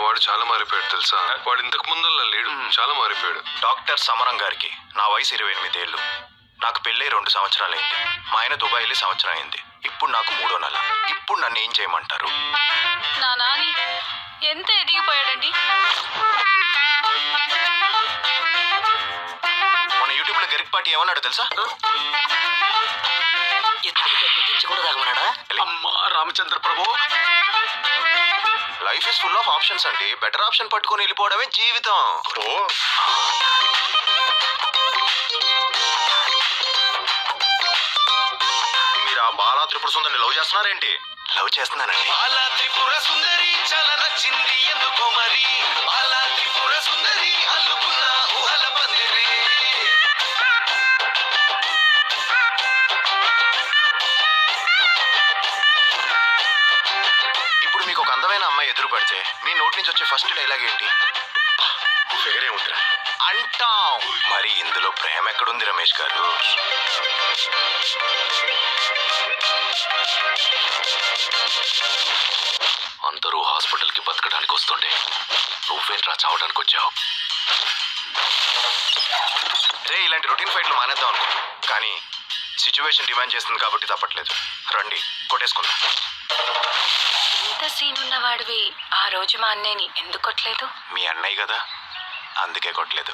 వాడు చాలా మారిపోయాడు తెలుసా. వాడు ఇంతకు ముందల్లా లేడు, చాలా మారిపోయాడు. డాక్టర్ సమరం గారికి నా వయసు 28 ఏళ్ళు. నాకు పెళ్ళై 2 సంవత్సరాలైంది. మా ఆయన దుబాయ్ వెళ్ళి సంవత్సరం అయింది. ఇప్పుడు నాకు 3వ నెల. ఇప్పుడు నన్ను ఏం చేయమంటారు? నా నాని ఎంత ఎదిగిపోయాడండి. మన యూట్యూబ్ లో గరికపాటి ఏమన్నాడు తెలుసా? అమ్మా Ramachandra Prabhu, life is full of options అండి. బెటర్ ఆప్షన్ పట్టుకొని వెళ్ళిపోవడమే జీవితం. మీరు ఆ బాలా త్రిపుర సుందరిని లవ్ చేస్తున్నారేంటి? లవ్ చేస్తున్నానండి. బాలా త్రిపుర సుందరి చాలా నచ్చింది ఎందుకో మరి. బాలా త్రిపుర సుందరి అల్లుకున్న ఊహల పందిరి. ఇప్పుడు మీకు ఒక అందమైన అమ్మాయి ఎదురు పడితే మీ నోటి నుంచి వచ్చే ఫస్ట్ డైలాగ్ ఏంటి? ఫిగరే ఉందిరా అంటాం. మరి ఇందులో ప్రేమ ఎక్కడుంది రమేష్ గారు? అందరూ హాస్పిటల్ కి బతకడానికి వస్తుంటే నువ్వేంట్రా చావడానికి వచ్చావు? రే, ఇలాంటి రొటీన్ ఫైట్లు మానేద్దాం అనుకో, కానీ సిచ్యువేషన్ డిమాండ్ చేస్తుంది కాబట్టి తప్పట్లేదు. రండి కొట్టేసుకుందాం. ఇంత సీన్ ఉన్నవాడివి ఆ రోజు మా అన్నయ్యని ఎందుకు కొట్టలేదు? మీ అన్నయ్య కదా, అందుకే కొట్టలేదు.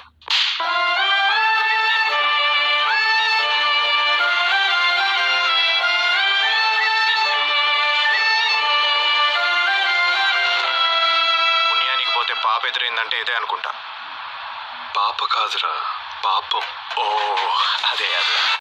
పుణ్యానికి పోతే పాప ఎదురైందంటే ఇదే అనుకుంటా. పాప కాదురా, పాపం. ఓ అదే అదే.